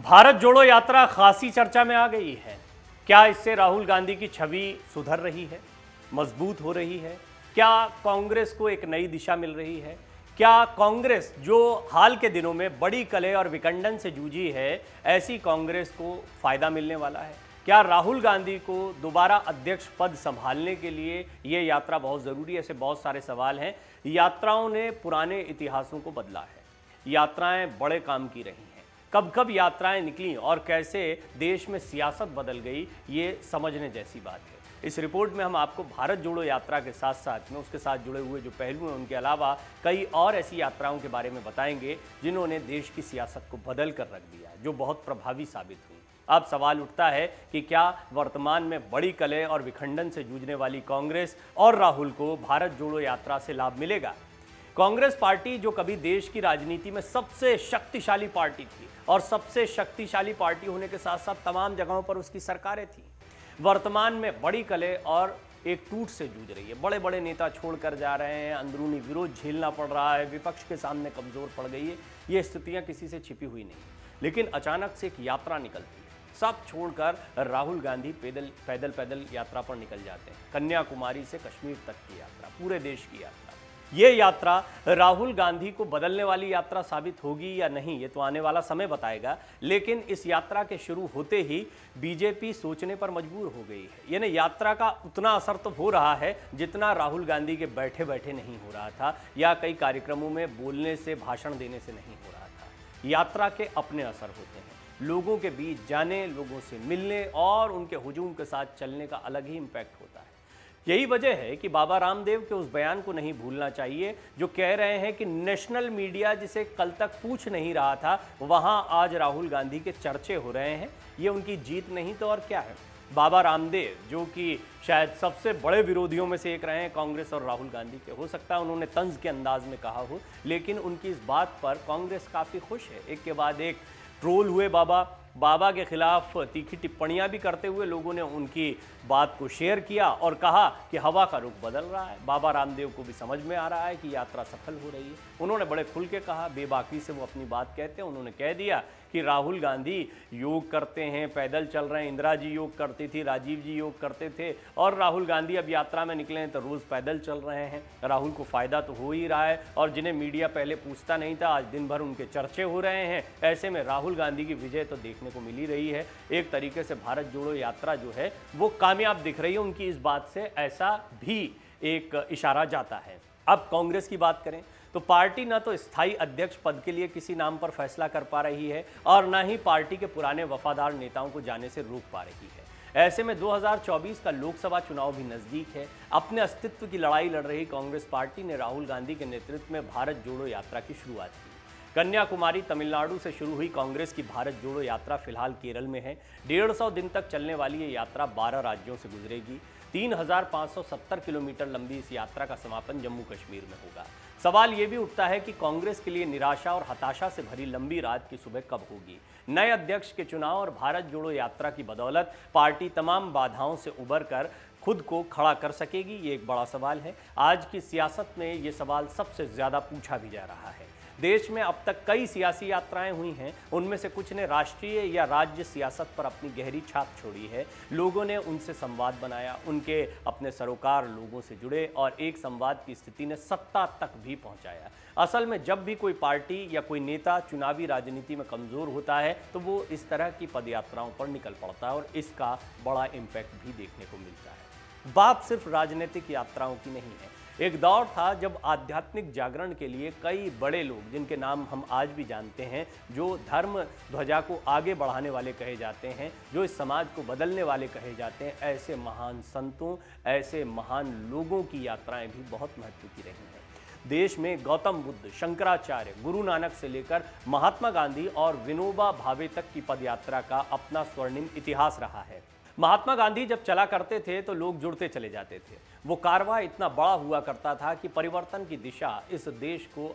भारत जोड़ो यात्रा खासी चर्चा में आ गई है। क्या इससे राहुल गांधी की छवि सुधर रही है, मजबूत हो रही है? क्या कांग्रेस को एक नई दिशा मिल रही है? क्या कांग्रेस जो हाल के दिनों में बड़ी कलह और विखंडन से जूझी है, ऐसी कांग्रेस को फायदा मिलने वाला है? क्या राहुल गांधी को दोबारा अध्यक्ष पद संभालने के लिए ये यात्रा बहुत ज़रूरी है? ऐसे बहुत सारे सवाल हैं। यात्राओं ने पुराने इतिहासों को बदला है। यात्राएं बड़े काम की रही हैं। कब कब यात्राएं निकली और कैसे देश में सियासत बदल गई, ये समझने जैसी बात है। इस रिपोर्ट में हम आपको भारत जोड़ो यात्रा के साथ साथ में उसके साथ जुड़े हुए जो पहलू हैं, उनके अलावा कई और ऐसी यात्राओं के बारे में बताएंगे जिन्होंने देश की सियासत को बदल कर रख दिया, जो बहुत प्रभावी साबित हुई। अब सवाल उठता है कि क्या वर्तमान में बड़ी कलह और विखंडन से जूझने वाली कांग्रेस और राहुल को भारत जोड़ो यात्रा से लाभ मिलेगा? कांग्रेस पार्टी जो कभी देश की राजनीति में सबसे शक्तिशाली पार्टी थी और सबसे शक्तिशाली पार्टी होने के साथ साथ तमाम जगहों पर उसकी सरकारें थीं, वर्तमान में बड़ी कलह और एक टूट से जूझ रही है। बड़े बड़े नेता छोड़कर जा रहे हैं, अंदरूनी विरोध झेलना पड़ रहा है, विपक्ष के सामने कमजोर पड़ गई है। ये स्थितियां किसी से छिपी हुई नहीं, लेकिन अचानक से एक यात्रा निकलती है। सब छोड़कर राहुल गांधी पैदल यात्रा पर निकल जाते हैं। कन्याकुमारी से कश्मीर तक की यात्रा, पूरे देश की यात्रा। ये यात्रा राहुल गांधी को बदलने वाली यात्रा साबित होगी या नहीं, ये तो आने वाला समय बताएगा। लेकिन इस यात्रा के शुरू होते ही बीजेपी सोचने पर मजबूर हो गई है। यानी यात्रा का उतना असर तो हो रहा है जितना राहुल गांधी के बैठे बैठे नहीं हो रहा था या कई कार्यक्रमों में बोलने से, भाषण देने से नहीं हो रहा था। यात्रा के अपने असर होते हैं। लोगों के बीच जाने, लोगों से मिलने और उनके हुजूम के साथ चलने का अलग ही इम्पैक्ट होता है। यही वजह है कि बाबा रामदेव के उस बयान को नहीं भूलना चाहिए जो कह रहे हैं कि नेशनल मीडिया जिसे कल तक पूछ नहीं रहा था, वहां आज राहुल गांधी के चर्चे हो रहे हैं। ये उनकी जीत नहीं तो और क्या है। बाबा रामदेव जो कि शायद सबसे बड़े विरोधियों में से एक रहे हैं कांग्रेस और राहुल गांधी के, हो सकता है उन्होंने तंज के अंदाज में कहा हो, लेकिन उनकी इस बात पर कांग्रेस काफ़ी खुश है। एक के बाद एक ट्रोल हुए बाबा के खिलाफ तीखी टिप्पणियां भी करते हुए लोगों ने उनकी बात को शेयर किया और कहा कि हवा का रुख बदल रहा है। बाबा रामदेव को भी समझ में आ रहा है कि यात्रा सफल हो रही है। उन्होंने बड़े खुल के कहा, बेबाकी से वो अपनी बात कहते हैं। उन्होंने कह दिया कि राहुल गांधी योग करते हैं, पैदल चल रहे हैं, इंदिरा जी योग करती थी, राजीव जी योग करते थे, और राहुल गांधी अब यात्रा में निकले हैं तो रोज़ पैदल चल रहे हैं। राहुल को फ़ायदा तो हो ही रहा है, और जिन्हें मीडिया पहले पूछता नहीं था, आज दिन भर उनके चर्चे हो रहे हैं। ऐसे में राहुल गांधी की विजय तो देखने को मिल ही रही है। एक तरीके से भारत जोड़ो यात्रा जो है वो कामयाब दिख रही है। उनकी इस बात से ऐसा भी एक इशारा जाता है। अब कांग्रेस की बात करें तो पार्टी ना तो स्थायी अध्यक्ष पद के लिए किसी नाम पर फैसला कर पा रही है और ना ही पार्टी के पुराने वफादार नेताओं को जाने से रोक पा रही है। ऐसे में 2024 का लोकसभा चुनाव भी नजदीक है। अपने अस्तित्व की लड़ाई लड़ रही कांग्रेस पार्टी ने राहुल गांधी के नेतृत्व में भारत जोड़ो यात्रा की शुरुआत की। कन्याकुमारी तमिलनाडु से शुरू हुई कांग्रेस की भारत जोड़ो यात्रा फिलहाल केरल में है। 150 दिन तक चलने वाली ये यात्रा 12 राज्यों से गुजरेगी। 3570 किलोमीटर लंबी इस यात्रा का समापन जम्मू कश्मीर में होगा। सवाल ये भी उठता है कि कांग्रेस के लिए निराशा और हताशा से भरी लंबी रात की सुबह कब होगी। नए अध्यक्ष के चुनाव और भारत जोड़ो यात्रा की बदौलत पार्टी तमाम बाधाओं से उबर कर खुद को खड़ा कर सकेगी, ये एक बड़ा सवाल है। आज की सियासत में ये सवाल सबसे ज़्यादा पूछा भी जा रहा है। देश में अब तक कई सियासी यात्राएं हुई हैं, उनमें से कुछ ने राष्ट्रीय या राज्य सियासत पर अपनी गहरी छाप छोड़ी है। लोगों ने उनसे संवाद बनाया, उनके अपने सरोकार लोगों से जुड़े और एक संवाद की स्थिति ने सत्ता तक भी पहुंचाया। असल में जब भी कोई पार्टी या कोई नेता चुनावी राजनीति में कमज़ोर होता है तो वो इस तरह की पदयात्राओं पर निकल पड़ता है और इसका बड़ा इम्पैक्ट भी देखने को मिलता है। बात सिर्फ राजनीतिक यात्राओं की नहीं है। एक दौर था जब आध्यात्मिक जागरण के लिए कई बड़े लोग, जिनके नाम हम आज भी जानते हैं, जो धर्म ध्वजा को आगे बढ़ाने वाले कहे जाते हैं, जो इस समाज को बदलने वाले कहे जाते हैं, ऐसे महान संतों, ऐसे महान लोगों की यात्राएं भी बहुत महत्व की रही हैं। देश में गौतम बुद्ध, शंकराचार्य, गुरु नानक से लेकर महात्मा गांधी और विनोबा भावे तक की पदयात्रा का अपना स्वर्णिम इतिहास रहा है। महात्मा गांधी जब चला करते थे तो लोग जुड़ते चले जाते थे। वो कारवां इतना बड़ा हुआ करता था कि परिवर्तन की दिशा इस देश को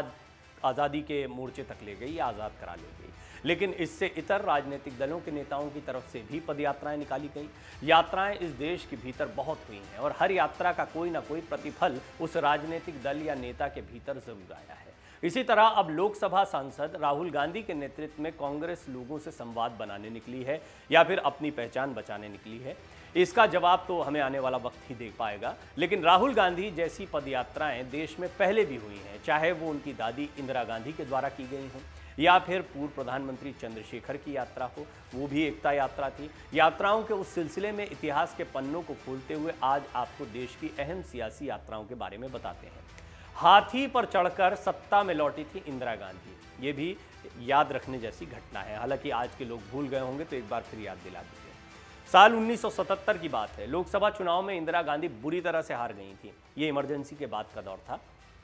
आज़ादी के मोर्चे तक ले गई, आज़ाद करा ले गई। लेकिन इससे इतर राजनीतिक दलों के नेताओं की तरफ से भी पदयात्राएं निकाली गई। यात्राएं इस देश के भीतर बहुत हुई हैं और हर यात्रा का कोई ना कोई प्रतिफल उस राजनीतिक दल या नेता के भीतर जरूर आया है। इसी तरह अब लोकसभा सांसद राहुल गांधी के नेतृत्व में कांग्रेस लोगों से संवाद बनाने निकली है या फिर अपनी पहचान बचाने निकली है, इसका जवाब तो हमें आने वाला वक्त ही दे पाएगा। लेकिन राहुल गांधी जैसी पदयात्राएं देश में पहले भी हुई हैं, चाहे वो उनकी दादी इंदिरा गांधी के द्वारा की गई हों या फिर पूर्व प्रधानमंत्री चंद्रशेखर की यात्रा हो, वो भी एकता यात्रा थी। यात्राओं के उस सिलसिले में इतिहास के पन्नों को खोलते हुए आज आपको देश की अहम सियासी यात्राओं के बारे में बताते हैं। हाथी पर चढ़कर सत्ता में लौटी थी इंदिरा गांधी, ये भी याद रखने जैसी घटना है। हालांकि आज के लोग भूल गए होंगे तो एक बार फिर याद दिला देते हैं। साल 1977 की बात है। लोकसभा चुनाव में इंदिरा गांधी बुरी तरह से हार गई थी। ये इमरजेंसी के बाद का दौर था।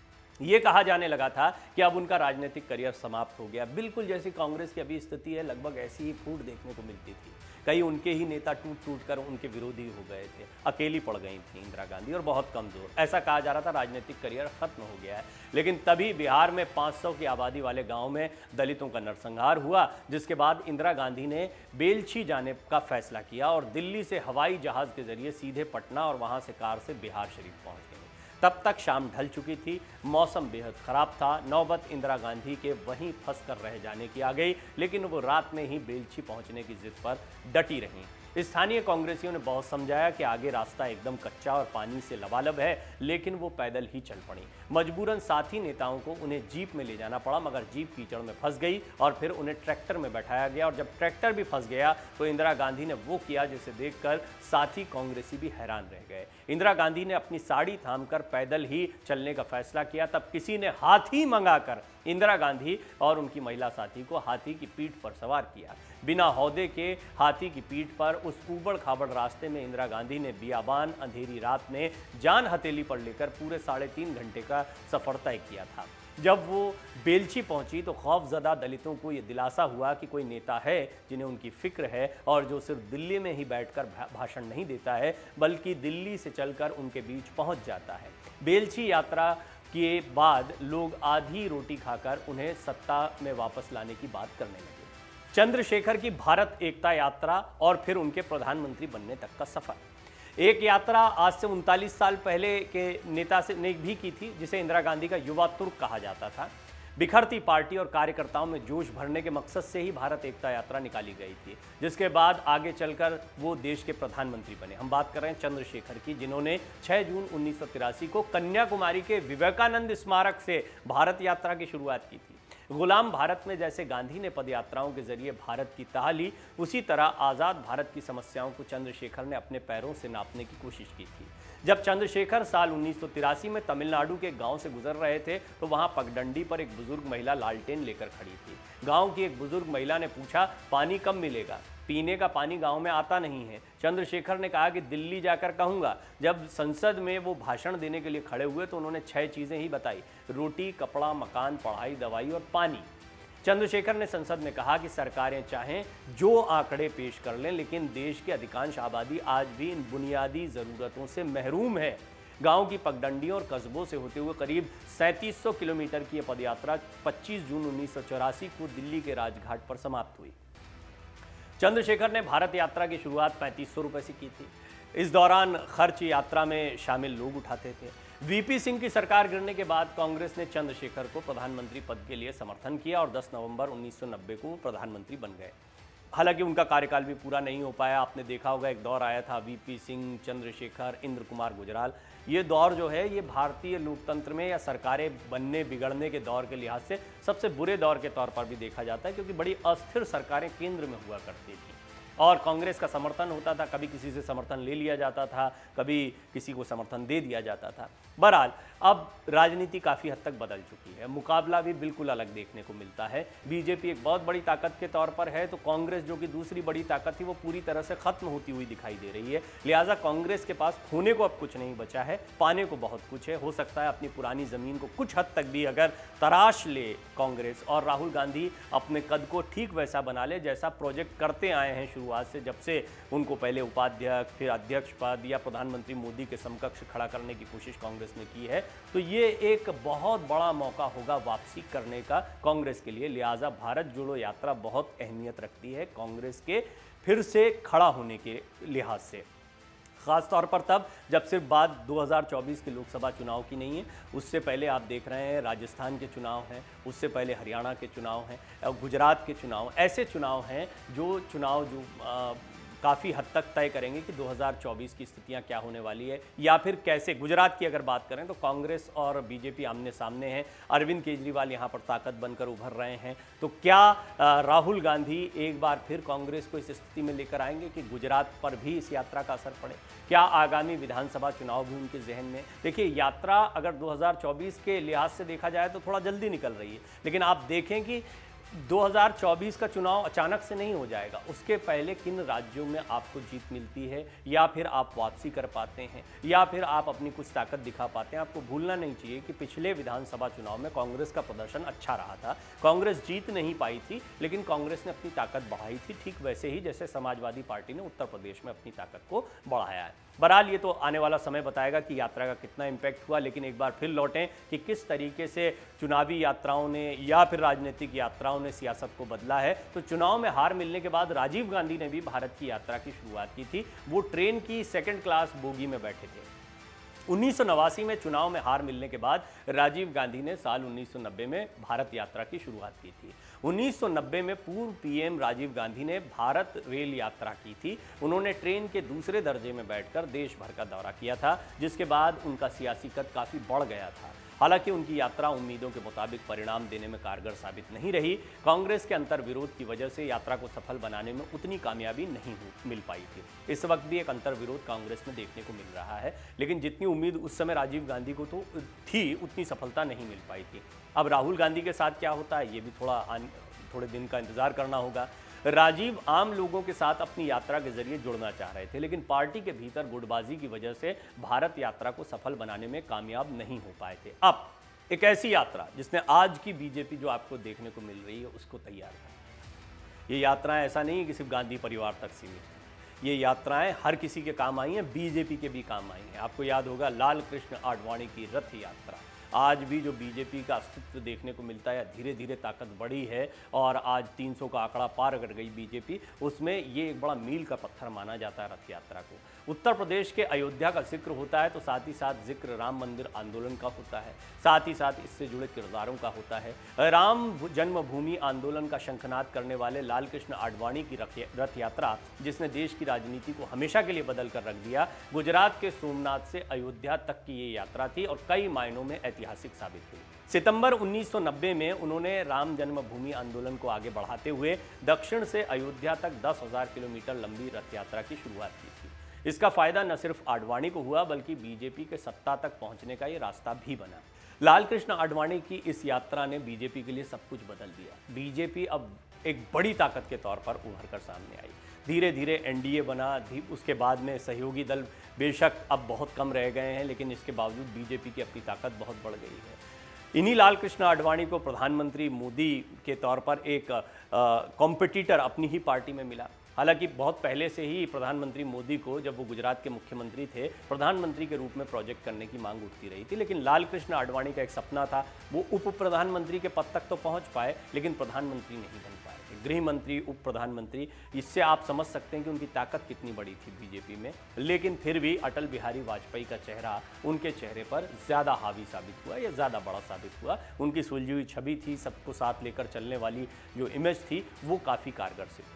ये कहा जाने लगा था कि अब उनका राजनीतिक करियर समाप्त हो गया। बिल्कुल जैसी कांग्रेस की अभी स्थिति है, लगभग ऐसी ही फूट देखने को मिलती थी। कई उनके ही नेता टूट टूट कर उनके विरोधी हो गए थे, अकेली पड़ गई थी इंदिरा गांधी और बहुत कमजोर। ऐसा कहा जा रहा था राजनीतिक करियर खत्म हो गया है। लेकिन तभी बिहार में 500 की आबादी वाले गांव में दलितों का नरसंहार हुआ, जिसके बाद इंदिरा गांधी ने बेलछी जाने का फैसला किया और दिल्ली से हवाई जहाज के जरिए सीधे पटना और वहां से कार से बिहार शरीफ पहुंच गए। तब तक शाम ढल चुकी थी, मौसम बेहद खराब था। नौबत इंदिरा गांधी के वहीं फंस कर रह जाने की आ गई, लेकिन वो रात में ही बेलछी पहुंचने की जिद पर डटी रहीं। स्थानीय कांग्रेसियों ने बहुत समझाया कि आगे रास्ता एकदम कच्चा और पानी से लबालब है, लेकिन वो पैदल ही चल पड़ी। मजबूरन साथी नेताओं को उन्हें जीप में ले जाना पड़ा, मगर जीप कीचड़ में फंस गई और फिर उन्हें ट्रैक्टर में बैठाया गया। और जब ट्रैक्टर भी फंस गया तो इंदिरा गांधी ने वो किया जिसे देखकर साथी कांग्रेसी भी हैरान रह गए। इंदिरा गांधी ने अपनी साड़ी थामकर पैदल ही चलने का फैसला किया। तब किसी ने हाथी मंगाकर इंदिरा गांधी और उनकी महिला साथी को हाथी की पीठ पर सवार किया। बिना हौदे के हाथी की पीठ पर उस ऊबड़ खाबड़ रास्ते में इंदिरा गांधी ने बियाबान अंधेरी रात में जान हथेली पर लेकर पूरे 3.5 घंटे का सफर तय किया था। जब वो बेलछी पहुंची तो खौफजदा दलितों को ये दिलासा हुआ कि कोई नेता है जिन्हें उनकी फिक्र है और जो सिर्फ दिल्ली में ही बैठकर भाषण नहीं देता है, बल्कि दिल्ली से चलकर उनके बीच पहुंच जाता है। बेलछी यात्रा के बाद लोग आधी रोटी खाकर उन्हें सत्ता में वापस लाने की बात करने लगे। चंद्रशेखर की भारत एकता यात्रा और फिर उनके प्रधानमंत्री बनने तक का सफर। एक यात्रा आज से 39 साल पहले के नेता ने भी की थी, जिसे इंदिरा गांधी का युवा तुर्क कहा जाता था। बिखरती पार्टी और कार्यकर्ताओं में जोश भरने के मकसद से ही भारत एकता यात्रा निकाली गई थी, जिसके बाद आगे चलकर वो देश के प्रधानमंत्री बने। हम बात कर रहे हैं चंद्रशेखर की, जिन्होंने 6 जून 1983 को कन्याकुमारी के विवेकानंद स्मारक से भारत यात्रा की शुरुआत की थी। गुलाम भारत में जैसे गांधी ने पदयात्राओं के जरिए भारत की तह ली, उसी तरह आज़ाद भारत की समस्याओं को चंद्रशेखर ने अपने पैरों से नापने की कोशिश की थी। जब चंद्रशेखर साल 1983 में तमिलनाडु के गांव से गुजर रहे थे तो वहां पगडंडी पर एक बुजुर्ग महिला लालटेन लेकर खड़ी थी। गांव की एक बुजुर्ग महिला ने पूछा, पानी कब मिलेगा? पीने का पानी गांव में आता नहीं है। चंद्रशेखर ने कहा कि दिल्ली जाकर कहूंगा। जब संसद में वो भाषण देने के लिए खड़े हुए तो उन्होंने 6 चीजें ही बताई: रोटी, कपड़ा, मकान, पढ़ाई, दवाई और पानी। चंद्रशेखर ने संसद में कहा कि सरकारें चाहें जो आंकड़े पेश कर लें, लेकिन देश की अधिकांश आबादी आज भी इन बुनियादी जरूरतों से महरूम है। गांव की पगडंडियों और कस्बों से होते हुए करीब 3700 किलोमीटर की यह पदयात्रा 25 जून 1984 को दिल्ली के राजघाट पर समाप्त हुई। चंद्रशेखर ने भारत यात्रा की शुरुआत 3500 रुपये से की थी। इस दौरान खर्च यात्रा में शामिल लोग उठाते थे। वीपी सिंह की सरकार गिरने के बाद कांग्रेस ने चंद्रशेखर को प्रधानमंत्री पद के लिए समर्थन किया और 10 नवंबर 1990 को प्रधानमंत्री बन गए। हालांकि उनका कार्यकाल भी पूरा नहीं हो पाया। आपने देखा होगा एक दौर आया था वीपी सिंह, चंद्रशेखर, इंद्र कुमार गुजराल। ये दौर जो है ये भारतीय लोकतंत्र में या सरकारें बनने बिगड़ने के दौर के लिहाज से सबसे बुरे दौर के तौर पर भी देखा जाता है, क्योंकि बड़ी अस्थिर सरकारें केंद्र में हुआ करती थी और कांग्रेस का समर्थन होता था। कभी किसी से समर्थन ले लिया जाता था, कभी किसी को समर्थन दे दिया जाता था। बहरहाल अब राजनीति काफ़ी हद तक बदल चुकी है, मुकाबला भी बिल्कुल अलग देखने को मिलता है। बीजेपी एक बहुत बड़ी ताकत के तौर पर है, तो कांग्रेस जो कि दूसरी बड़ी ताकत थी वो पूरी तरह से खत्म होती हुई दिखाई दे रही है। लिहाजा कांग्रेस के पास खोने को अब कुछ नहीं बचा है, पाने को बहुत कुछ है। हो सकता है अपनी पुरानी ज़मीन को कुछ हद तक भी अगर तराश ले कांग्रेस और राहुल गांधी अपने कद को ठीक वैसा बना ले जैसा प्रोजेक्ट करते आए हैं शुरुआत से, जब से उनको पहले उपाध्यक्ष फिर अध्यक्ष पद या प्रधानमंत्री मोदी के समकक्ष खड़ा करने की कोशिश कांग्रेस ने की है। तो ये एक बहुत बड़ा मौका होगा वापसी करने का कांग्रेस के लिए। लिहाजा भारत जोड़ो यात्रा बहुत अहमियत रखती है कांग्रेस के फिर से खड़ा होने के लिहाज से। खास तौर पर तब जब सिर्फ बात 2024 के लोकसभा चुनाव की नहीं है, उससे पहले आप देख रहे हैं राजस्थान के चुनाव हैं, उससे पहले हरियाणा के चुनाव हैं, गुजरात के चुनाव, ऐसे चुनाव हैं जो काफ़ी हद तक तय करेंगे कि 2024 की स्थितियां क्या होने वाली है, या फिर कैसे। गुजरात की अगर बात करें तो कांग्रेस और बीजेपी आमने सामने हैं, अरविंद केजरीवाल यहां पर ताकत बनकर उभर रहे हैं। तो क्या राहुल गांधी एक बार फिर कांग्रेस को इस स्थिति में लेकर आएंगे कि गुजरात पर भी इस यात्रा का असर पड़े? क्या आगामी विधानसभा चुनाव भी उनके जहन में? देखिए, यात्रा अगर 2024 के लिहाज से देखा जाए तो थोड़ा जल्दी निकल रही है, लेकिन आप देखें कि 2024 का चुनाव अचानक से नहीं हो जाएगा। उसके पहले किन राज्यों में आपको जीत मिलती है, या फिर आप वापसी कर पाते हैं, या फिर आप अपनी कुछ ताकत दिखा पाते हैं। आपको भूलना नहीं चाहिए कि पिछले विधानसभा चुनाव में कांग्रेस का प्रदर्शन अच्छा रहा था। कांग्रेस जीत नहीं पाई थी, लेकिन कांग्रेस ने अपनी ताकत बढ़ाई थी, ठीक वैसे ही जैसे समाजवादी पार्टी ने उत्तर प्रदेश में अपनी ताकत को बढ़ाया है। बहरहाल ये तो आने वाला समय बताएगा कि यात्रा का कितना इम्पैक्ट हुआ, लेकिन एक बार फिर लौटें कि किस तरीके से चुनावी यात्राओं ने या फिर राजनीतिक यात्राओं ने सियासत को बदला है। तो चुनाव में हार मिलने के बाद राजीव गांधी ने भी भारत की यात्रा की शुरुआत की थी। वो ट्रेन की सेकंड क्लास बोगी में बैठे थे। 1989 में चुनाव में हार मिलने के बाद राजीव गांधी ने साल 1990 में भारत यात्रा की शुरुआत की थी। 1990 में पूर्व पीएम राजीव गांधी ने भारत रेल यात्रा की थी। उन्होंने ट्रेन के दूसरे दर्जे में बैठकर देश भर का दौरा किया था, जिसके बाद उनका सियासी कद काफ़ी बढ़ गया था। हालांकि उनकी यात्रा उम्मीदों के मुताबिक परिणाम देने में कारगर साबित नहीं रही। कांग्रेस के अंतर्विरोध की वजह से यात्रा को सफल बनाने में उतनी कामयाबी नहीं मिल पाई थी। इस वक्त भी एक अंतर्विरोध कांग्रेस में देखने को मिल रहा है, लेकिन जितनी उम्मीद उस समय राजीव गांधी को तो थी, उतनी सफलता नहीं मिल पाई थी। अब राहुल गांधी के साथ क्या होता है, ये भी थोड़े दिन का इंतजार करना होगा। राजीव आम लोगों के साथ अपनी यात्रा के जरिए जुड़ना चाह रहे थे, लेकिन पार्टी के भीतर गुटबाजी की वजह से भारत यात्रा को सफल बनाने में कामयाब नहीं हो पाए थे। अब एक ऐसी यात्रा जिसने आज की बीजेपी जो आपको देखने को मिल रही है उसको तैयार कर। ये यात्राएं ऐसा नहीं है कि सिर्फ गांधी परिवार तक सीमित है। ये यात्राएं हर किसी के काम आई हैं, बीजेपी के भी काम आई हैं। आपको याद होगा लाल कृष्ण आडवाणी की रथ यात्रा। आज भी जो बीजेपी का अस्तित्व देखने को मिलता है, धीरे धीरे ताकत बढ़ी है और आज 300 का आंकड़ा पार कर गई बीजेपी, उसमें ये एक बड़ा मील का पत्थर माना जाता है रथ यात्रा को। उत्तर प्रदेश के अयोध्या का जिक्र होता है तो साथ ही साथ जिक्र राम मंदिर आंदोलन का होता है, साथ ही साथ इससे जुड़े किरदारों का होता है। राम जन्मभूमि आंदोलन का शंखनाद करने वाले लाल कृष्ण आडवाणी की रथ यात्रा, जिसने देश की राजनीति को हमेशा के लिए बदल कर रख दिया। गुजरात के सोमनाथ से अयोध्या तक की ये यात्रा थी और कई मायनों में ऐतिहासिक साबित हुई। सितंबर 1990 में उन्होंने राम जन्मभूमि आंदोलन को आगे बढ़ाते हुए दक्षिण से अयोध्या तक 10,000 किलोमीटर लंबी रथ यात्रा की शुरुआत की थी। इसका फायदा न सिर्फ आडवाणी को हुआ, बल्कि बीजेपी के सत्ता तक पहुंचने का ये रास्ता भी बना। लाल कृष्ण आडवाणी की इस यात्रा ने बीजेपी के लिए सब कुछ बदल दिया। बीजेपी अब एक बड़ी ताकत के तौर पर उभर कर सामने आई। धीरे धीरे एनडीए बना, उसके बाद में सहयोगी दल बेशक अब बहुत कम रह गए हैं, लेकिन इसके बावजूद बीजेपी की अपनी ताकत बहुत बढ़ गई है। इन्हीं लाल कृष्ण आडवाणी को प्रधानमंत्री मोदी के तौर पर एक कॉम्पिटिटर अपनी ही पार्टी में मिला। हालांकि बहुत पहले से ही प्रधानमंत्री मोदी को, जब वो गुजरात के मुख्यमंत्री थे, प्रधानमंत्री के रूप में प्रोजेक्ट करने की मांग उठती रही थी, लेकिन लाल कृष्ण आडवाणी का एक सपना था, वो उप प्रधानमंत्री के पद तक तो पहुंच पाए, लेकिन प्रधानमंत्री नहीं बन पाए। गृह मंत्री, उप प्रधानमंत्री, इससे आप समझ सकते हैं कि उनकी ताकत कितनी बड़ी थी बीजेपी में। लेकिन फिर भी अटल बिहारी वाजपेयी का चेहरा उनके चेहरे पर ज़्यादा हावी साबित हुआ या ज़्यादा बड़ा साबित हुआ। उनकी सुलझी हुई छवि थी, सबको साथ लेकर चलने वाली जो इमेज थी, वो काफ़ी कारगर सिद्ध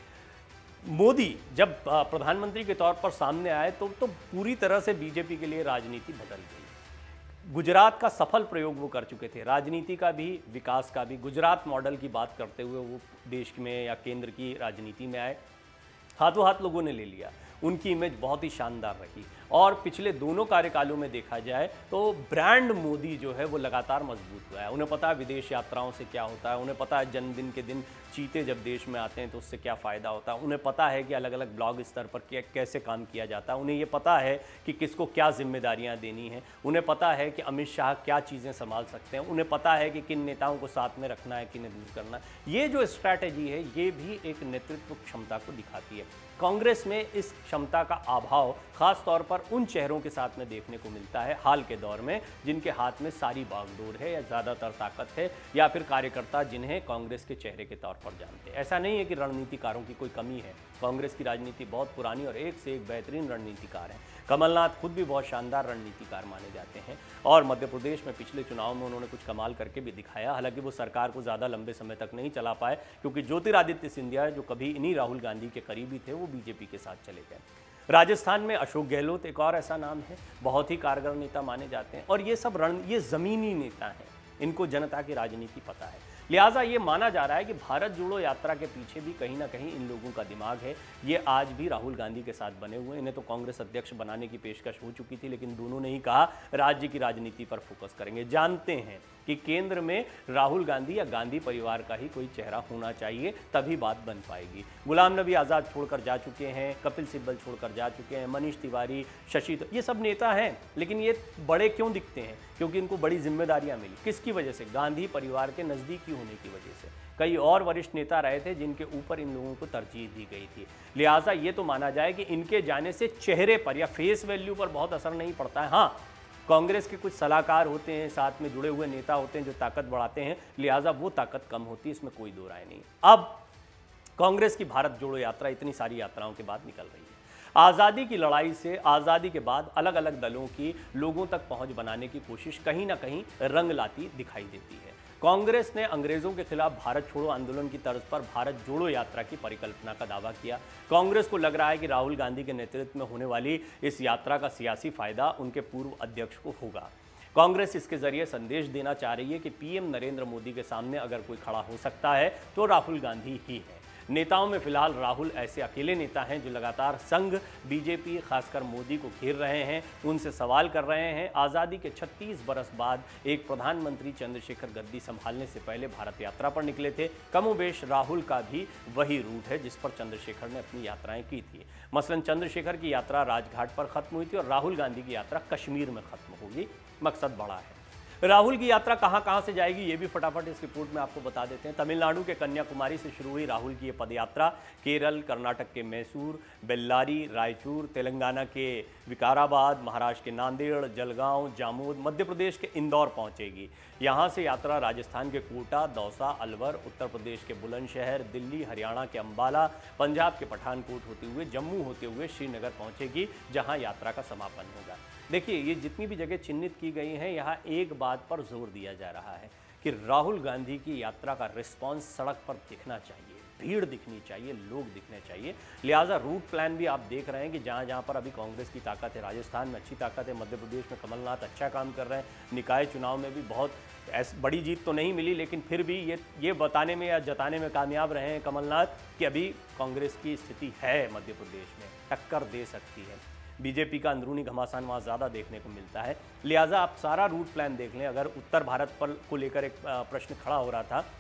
हुई। मोदी जब प्रधानमंत्री के तौर पर सामने आए तो पूरी तरह से बीजेपी के लिए राजनीति बदल गई। गुजरात का सफल प्रयोग वो कर चुके थे, राजनीति का भी, विकास का भी। गुजरात मॉडल की बात करते हुए वो देश में या केंद्र की राजनीति में आए, हाथों हाथ लोगों ने ले लिया। उनकी इमेज बहुत ही शानदार रही और पिछले दोनों कार्यकालों में देखा जाए तो ब्रांड मोदी जो है वो लगातार मजबूत हुआ है। उन्हें पता है विदेश यात्राओं से क्या होता है, उन्हें पता है जन्मदिन के दिन चीते जब देश में आते हैं तो उससे क्या फ़ायदा होता है, उन्हें पता है कि अलग अलग ब्लॉक स्तर पर कैसे काम किया जाता है, उन्हें ये पता है कि किसको क्या जिम्मेदारियां देनी हैं, उन्हें पता है कि अमित शाह क्या चीज़ें संभाल सकते हैं, उन्हें पता है कि किन नेताओं को साथ में रखना है, किन्हें दूर करना है। ये जो स्ट्रैटेजी है ये भी एक नेतृत्व क्षमता को दिखाती है। कांग्रेस में इस क्षमता का अभाव खास तौर पर उन चेहरों के साथ में देखने को मिलता है हाल के दौर में, जिनके हाथ में सारी बागडोर है या ज़्यादातर ताकत है, या फिर कार्यकर्ता जिन्हें कांग्रेस के चेहरे के तौर पर जानते हैं। ऐसा नहीं है कि रणनीतिकारों की कोई कमी है, कांग्रेस की राजनीति बहुत पुरानी और एक से एक बेहतरीन रणनीतिकार हैं। कमलनाथ खुद भी बहुत शानदार रणनीतिकार माने जाते हैं और मध्य प्रदेश में पिछले चुनाव में उन्होंने कुछ कमाल करके भी दिखाया। हालांकि वो सरकार को ज़्यादा लंबे समय तक नहीं चला पाए, क्योंकि ज्योतिरादित्य सिंधिया जो कभी इन्हीं राहुल गांधी के करीबी थे, वो बीजेपी के साथ चले गए। राजस्थान में अशोक गहलोत एक और ऐसा नाम है, बहुत ही कारगर नेता माने जाते हैं और ये सब ये ज़मीनी नेता हैं, इनको जनता की राजनीति पता है। लिहाजा ये माना जा रहा है कि भारत जोड़ो यात्रा के पीछे भी कहीं ना कहीं इन लोगों का दिमाग है। ये आज भी राहुल गांधी के साथ बने हुए, इन्हें तो कांग्रेस अध्यक्ष बनाने की पेशकश हो चुकी थी, लेकिन दोनों ने ही कहा राज्य की राजनीति पर फोकस करेंगे। जानते हैं कि केंद्र में राहुल गांधी या गांधी परिवार का ही कोई चेहरा होना चाहिए, तभी बात बन पाएगी। गुलाम नबी आज़ाद छोड़कर जा चुके हैं, कपिल सिब्बल छोड़कर जा चुके हैं, मनीष तिवारी, शशि, ये सब नेता हैं, लेकिन ये बड़े क्यों दिखते हैं? क्योंकि इनको बड़ी जिम्मेदारियां मिली। किसकी वजह से? गांधी परिवार के नज़दीकी होने की वजह से। कई और वरिष्ठ नेता रहे थे जिनके ऊपर इन लोगों को तरजीह दी गई थी। लिहाजा ये तो माना जाए कि इनके जाने से चेहरे पर या फेस वैल्यू पर बहुत असर नहीं पड़ता है। हाँ, कांग्रेस के कुछ सलाहकार होते हैं, साथ में जुड़े हुए नेता होते हैं जो ताकत बढ़ाते हैं, लिहाजा वो ताकत कम होती है, इसमें कोई दो राय नहीं। अब कांग्रेस की भारत जोड़ो यात्रा इतनी सारी यात्राओं के बाद निकल रही है। आज़ादी की लड़ाई से आज़ादी के बाद अलग अलग दलों की लोगों तक पहुंच बनाने की कोशिश कहीं ना कहीं रंग लाती दिखाई देती है। कांग्रेस ने अंग्रेजों के खिलाफ भारत छोड़ो आंदोलन की तर्ज पर भारत जोड़ो यात्रा की परिकल्पना का दावा किया। कांग्रेस को लग रहा है कि राहुल गांधी के नेतृत्व में होने वाली इस यात्रा का सियासी फायदा उनके पूर्व अध्यक्ष को होगा। कांग्रेस इसके जरिए संदेश देना चाह रही है कि पीएम नरेंद्र मोदी के सामने अगर कोई खड़ा हो सकता है तो राहुल गांधी ही है। नेताओं में फिलहाल राहुल ऐसे अकेले नेता हैं जो लगातार संघ, बीजेपी, खासकर मोदी को घेर रहे हैं, उनसे सवाल कर रहे हैं। आज़ादी के 36 बरस बाद एक प्रधानमंत्री चंद्रशेखर गद्दी संभालने से पहले भारत यात्रा पर निकले थे। कमोबेश राहुल का भी वही रूट है जिस पर चंद्रशेखर ने अपनी यात्राएं की थी। मसलन चंद्रशेखर की यात्रा राजघाट पर खत्म हुई थी और राहुल गांधी की यात्रा कश्मीर में खत्म होगी। मकसद बड़ा है। राहुल की यात्रा कहां से जाएगी ये भी फटाफट इस रिपोर्ट में आपको बता देते हैं। तमिलनाडु के कन्याकुमारी से शुरू हुई राहुल की ये पदयात्रा केरल, कर्नाटक के मैसूर, बेल्लारी, रायचूर, तेलंगाना के विकाराबाद, महाराष्ट्र के नांदेड़, जलगांव, जामोद, मध्य प्रदेश के इंदौर पहुंचेगी। यहां से यात्रा राजस्थान के कोटा, दौसा, अलवर, उत्तर प्रदेश के बुलंदशहर, दिल्ली, हरियाणा के अंबाला, पंजाब के पठानकोट होते हुए जम्मू होते हुए श्रीनगर पहुंचेगी, जहां यात्रा का समापन होगा। देखिए, ये जितनी भी जगह चिन्हित की गई हैं, यहाँ एक बात पर जोर दिया जा रहा है कि राहुल गांधी की यात्रा का रिस्पांस सड़क पर दिखना चाहिए, भीड़ दिखनी चाहिए, लोग दिखने चाहिए। लिहाजा रूट प्लान भी आप देख रहे हैं कि जहाँ जहाँ पर अभी कांग्रेस की ताकत है, राजस्थान में अच्छी ताकत है, मध्य प्रदेश में कमलनाथ अच्छा काम कर रहे हैं, निकाय चुनाव में भी बहुत बड़ी जीत तो नहीं मिली, लेकिन फिर भी ये बताने में या जताने में कामयाब रहे हैं कमलनाथ कि अभी कांग्रेस की स्थिति है मध्य प्रदेश में, टक्कर दे सकती है। बीजेपी का अंदरूनी घमासान वहाँ ज़्यादा देखने को मिलता है। लिहाजा आप सारा रूट प्लान देख लें। अगर उत्तर भारत पर को लेकर एक प्रश्न खड़ा हो रहा था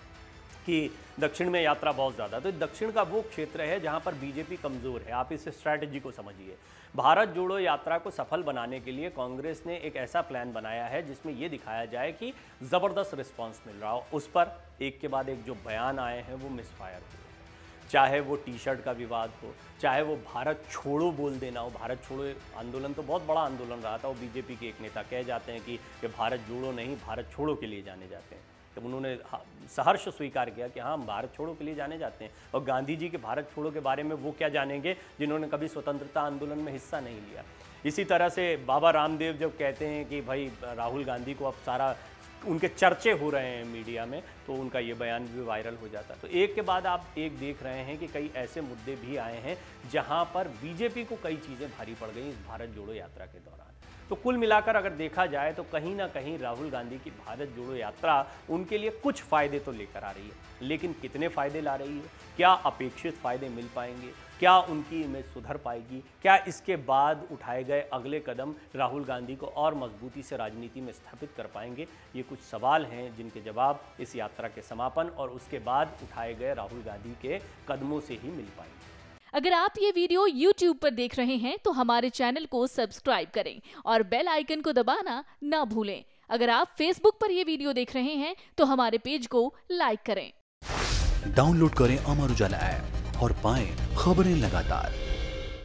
कि दक्षिण में यात्रा बहुत ज़्यादा, तो दक्षिण का वो क्षेत्र है जहाँ पर बीजेपी कमज़ोर है। आप इस स्ट्रैटेजी को समझिए। भारत जोड़ो यात्रा को सफल बनाने के लिए कांग्रेस ने एक ऐसा प्लान बनाया है जिसमें ये दिखाया जाए कि ज़बरदस्त रिस्पॉन्स मिल रहा हो। उस पर एक के बाद एक जो बयान आए हैं वो मिसफायर हुए, चाहे वो टी शर्ट का विवाद हो, चाहे वो भारत छोड़ो बोल देना हो। भारत छोड़ो आंदोलन तो बहुत बड़ा आंदोलन रहा था। वो बीजेपी के एक नेता कह जाते हैं कि भारत जोड़ो नहीं, भारत छोड़ो के लिए जाने जाते हैं। तब उन्होंने सहर्ष स्वीकार किया कि हाँ, हम भारत छोड़ो के लिए जाने जाते हैं। और गांधी जी के भारत छोड़ो के बारे में वो क्या जानेंगे जिन्होंने कभी स्वतंत्रता आंदोलन में हिस्सा नहीं लिया। इसी तरह से बाबा रामदेव जब कहते हैं कि भाई राहुल गांधी को अब सारा उनके चर्चे हो रहे हैं मीडिया में, तो उनका ये बयान भी वायरल हो जाता है। तो एक के बाद आप एक देख रहे हैं कि कई ऐसे मुद्दे भी आए हैं जहां पर बीजेपी को कई चीज़ें भारी पड़ गई इस भारत जोड़ो यात्रा के दौरान। तो कुल मिलाकर अगर देखा जाए तो कहीं ना कहीं राहुल गांधी की भारत जोड़ो यात्रा उनके लिए कुछ फ़ायदे तो लेकर आ रही है, लेकिन कितने फ़ायदे ला रही है, क्या अपेक्षित फ़ायदे मिल पाएंगे, क्या उनकी इमेज सुधर पाएगी, क्या इसके बाद उठाए गए अगले कदम राहुल गांधी को और मजबूती से राजनीति में स्थापित कर पाएंगे, ये कुछ सवाल हैं जिनके जवाब इस यात्रा के समापन और उसके बाद उठाए गए राहुल गांधी के कदमों से ही मिल पाएंगे। अगर आप ये वीडियो YouTube पर देख रहे हैं तो हमारे चैनल को सब्सक्राइब करें और बेल आइकन को दबाना ना भूलें। अगर आप Facebook पर ये वीडियो देख रहे हैं तो हमारे पेज को लाइक करें। डाउनलोड करें अमर उजाला ऐप और पाएं खबरें लगातार।